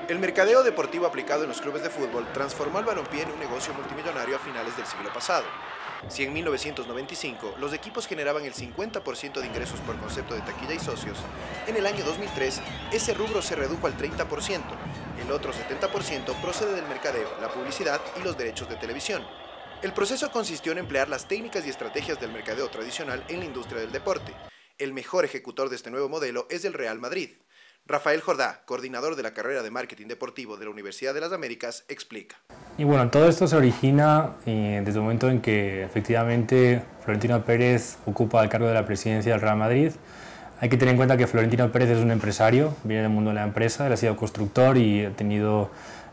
El mercadeo deportivo aplicado en los clubes de fútbol transformó al balompié en un negocio multimillonario a finales del siglo pasado. Si en 1995 los equipos generaban el 50% de ingresos por concepto de taquilla y socios, en el año 2003 ese rubro se redujo al 30%. El otro 70% procede del mercadeo, la publicidad y los derechos de televisión. El proceso consistió en emplear las técnicas y estrategias del mercadeo tradicional en la industria del deporte. El mejor ejecutor de este nuevo modelo es el Real Madrid. Rafael Jordá, coordinador de la carrera de Marketing Deportivo de la Universidad de las Américas, explica. Y bueno, todo esto se origina desde el momento en que efectivamente Florentino Pérez ocupa el cargo de la presidencia del Real Madrid. Hay que tener en cuenta que Florentino Pérez es un empresario, viene del mundo de la empresa, él ha sido constructor y ha tenido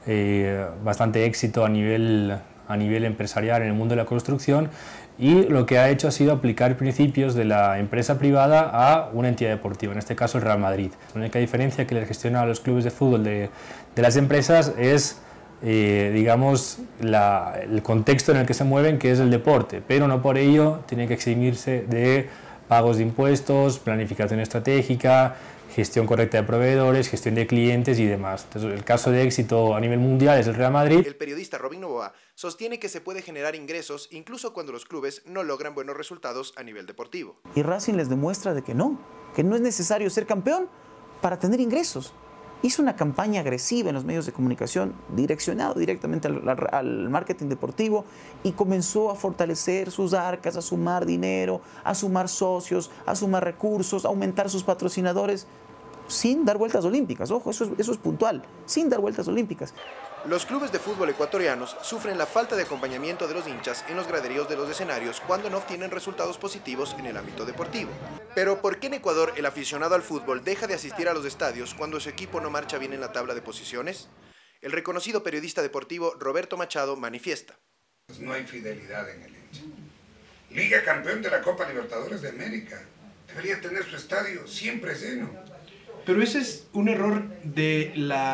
bastante éxito a nivel empresarial en el mundo de la construcción, y lo que ha hecho ha sido aplicar principios de la empresa privada a una entidad deportiva, en este caso el Real Madrid. La única diferencia que le gestiona a los clubes de fútbol de las empresas es digamos, el contexto en el que se mueven, que es el deporte, pero no por ello tienen que eximirse de pagos de impuestos, planificación estratégica, gestión correcta de proveedores, gestión de clientes y demás. Entonces, el caso de éxito a nivel mundial es el Real Madrid. El periodista Robin Novoa sostiene que se puede generar ingresos incluso cuando los clubes no logran buenos resultados a nivel deportivo. Y Racing les demuestra de que no es necesario ser campeón para tener ingresos. Hizo una campaña agresiva en los medios de comunicación, direccionado directamente al marketing deportivo, y comenzó a fortalecer sus arcas, a sumar dinero, a sumar socios, a sumar recursos, a aumentar sus patrocinadores, sin dar vueltas olímpicas. Ojo, eso es puntual, sin dar vueltas olímpicas. Los clubes de fútbol ecuatorianos sufren la falta de acompañamiento de los hinchas en los graderíos de los escenarios cuando no obtienen resultados positivos en el ámbito deportivo. Pero ¿por qué en Ecuador el aficionado al fútbol deja de asistir a los estadios cuando su equipo no marcha bien en la tabla de posiciones? El reconocido periodista deportivo Roberto Machado manifiesta. No hay fidelidad en el hincha. Liga campeón de la Copa Libertadores de América. Debería tener su estadio siempre lleno. Pero ese es un error de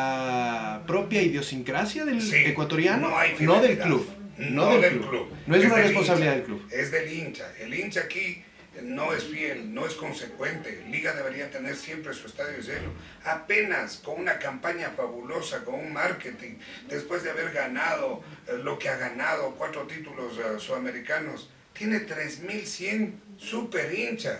la propia idiosincrasia del ecuatoriano, no del club. No del club. No es una responsabilidad del club. Es del hincha. El hincha aquí no es fiel, no es consecuente. Liga debería tener siempre su estadio lleno. Apenas con una campaña fabulosa, con un marketing, después de haber ganado lo que ha ganado, 4 títulos sudamericanos, tiene 3.100 super hinchas.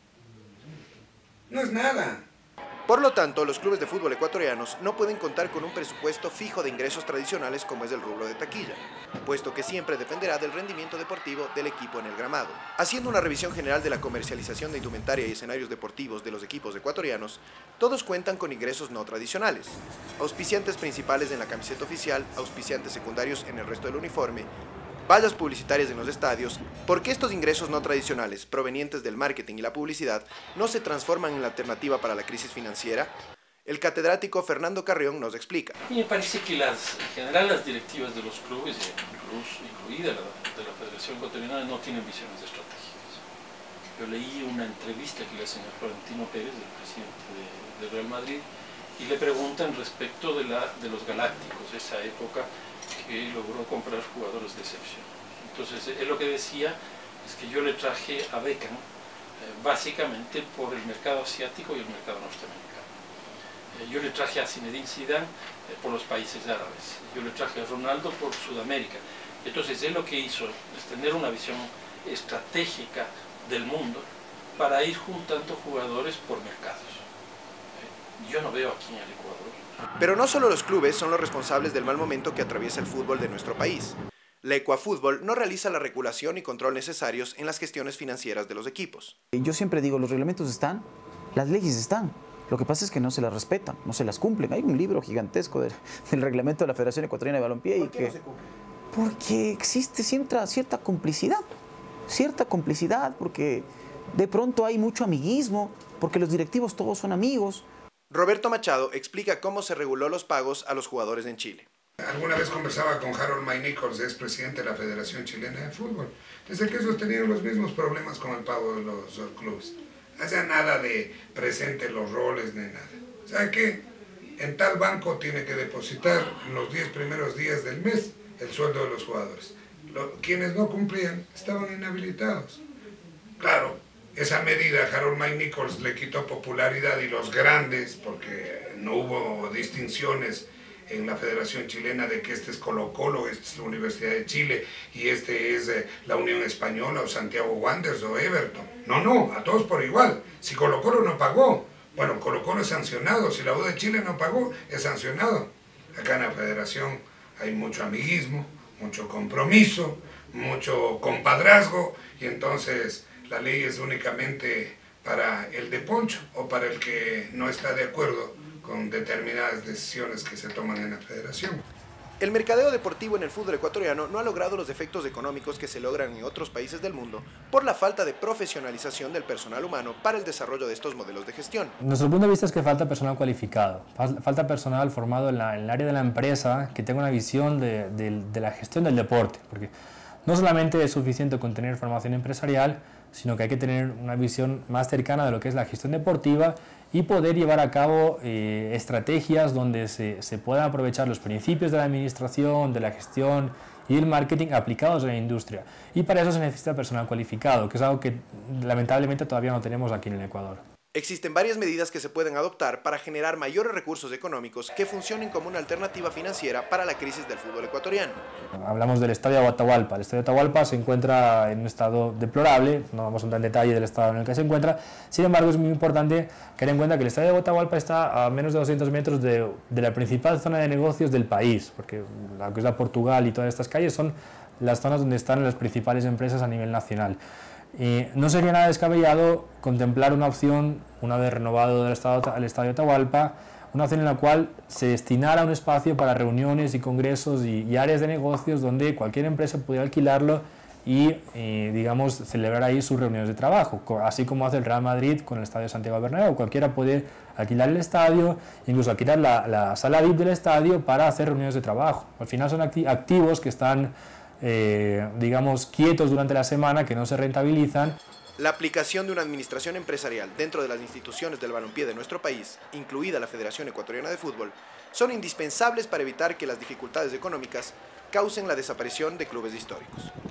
No es nada. Por lo tanto, los clubes de fútbol ecuatorianos no pueden contar con un presupuesto fijo de ingresos tradicionales como es el rubro de taquilla, puesto que siempre dependerá del rendimiento deportivo del equipo en el gramado. Haciendo una revisión general de la comercialización de indumentaria y escenarios deportivos de los equipos ecuatorianos, todos cuentan con ingresos no tradicionales. Auspiciantes principales en la camiseta oficial, auspiciantes secundarios en el resto del uniforme, vallas publicitarias en los estadios. ¿Por qué estos ingresos no tradicionales, provenientes del marketing y la publicidad, no se transforman en la alternativa para la crisis financiera? El catedrático Fernando Carrión nos explica. Y me parece que en general las directivas de los clubes, incluida la de la Federación Ecuatoriana, no tienen visiones estratégicas. Yo leí una entrevista que le hacen a Florentino Pérez, el presidente del Real Madrid, y le preguntan respecto de los Galácticos, esa época que logró comprar jugadores de excepción. Entonces, él lo que decía es que yo le traje a Beckham básicamente por el mercado asiático y el mercado norteamericano. Yo le traje a Zinedine Zidane por los países árabes. Yo le traje a Ronaldo por Sudamérica. Entonces, él lo que hizo es tener una visión estratégica del mundo para ir juntando jugadores por mercados. Yo no veo aquí en el Ecuador. Pero no solo los clubes son los responsables del mal momento que atraviesa el fútbol de nuestro país. La Ecuafútbol no realiza la regulación y control necesarios en las gestiones financieras de los equipos. Yo siempre digo, los reglamentos están, las leyes están. Lo que pasa es que no se las respetan, no se las cumplen. Hay un libro gigantesco del reglamento de la Federación Ecuatoriana de Balompié. ¿Por qué no se cumple? Porque existe cierta complicidad, porque de pronto hay mucho amiguismo, porque los directivos todos son amigos. Roberto Machado explica cómo se reguló los pagos a los jugadores en Chile. Alguna vez conversaba con Harold May Nichols, expresidente de la Federación Chilena de Fútbol. Desde que ellos tenían los mismos problemas con el pago de los clubes. Allá nada de presente los roles ni nada. ¿Sabe qué? En tal banco tiene que depositar en los 10 primeros días del mes el sueldo de los jugadores. Quienes no cumplían estaban inhabilitados. Claro, esa medida a Harold May Nichols le quitó popularidad y los grandes, porque no hubo distinciones en la Federación Chilena de que este es Colo-Colo, esta es la Universidad de Chile y este es la Unión Española o Santiago Wanderers o Everton. No, a todos por igual. Si Colo-Colo no pagó, bueno, Colo-Colo es sancionado. Si la U de Chile no pagó, es sancionado. Acá en la Federación hay mucho amiguismo, mucho compromiso, mucho compadrazgo y entonces la ley es únicamente para el de poncho o para el que no está de acuerdo con determinadas decisiones que se toman en la federación. El mercadeo deportivo en el fútbol ecuatoriano no ha logrado los efectos económicos que se logran en otros países del mundo por la falta de profesionalización del personal humano para el desarrollo de estos modelos de gestión. Nuestro punto de vista es que falta personal cualificado, falta personal formado en el área de la empresa que tenga una visión de la gestión del deporte, porque no solamente es suficiente con tener formación empresarial, sino que hay que tener una visión más cercana de lo que es la gestión deportiva y poder llevar a cabo estrategias donde se puedan aprovechar los principios de la administración, de la gestión y el marketing aplicados a la industria. Y para eso se necesita personal cualificado, que es algo que lamentablemente todavía no tenemos aquí en el Ecuador. Existen varias medidas que se pueden adoptar para generar mayores recursos económicos que funcionen como una alternativa financiera para la crisis del fútbol ecuatoriano. Hablamos del estadio de Atahualpa. El estadio de Atahualpa se encuentra en un estado deplorable, no vamos a entrar en detalle del estado en el que se encuentra, sin embargo es muy importante tener en cuenta que el estadio de Atahualpa está a menos de 200 metros de la principal zona de negocios del país, porque la que es la Portugal y todas estas calles son las zonas donde están las principales empresas a nivel nacional. No sería nada descabellado contemplar una opción, una vez renovado el estadio de Atahualpa, una opción en la cual se destinara un espacio para reuniones y congresos y áreas de negocios donde cualquier empresa pudiera alquilarlo y, digamos, celebrar ahí sus reuniones de trabajo, así como hace el Real Madrid con el estadio de Santiago Bernabéu. Cualquiera puede alquilar el estadio, incluso alquilar la sala VIP del estadio para hacer reuniones de trabajo. Al final son activos que están digamos, quietos durante la semana, que no se rentabilizan. La aplicación de una administración empresarial dentro de las instituciones del balompié de nuestro país, incluida la Federación Ecuatoriana de Fútbol, son indispensables para evitar que las dificultades económicas causen la desaparición de clubes históricos.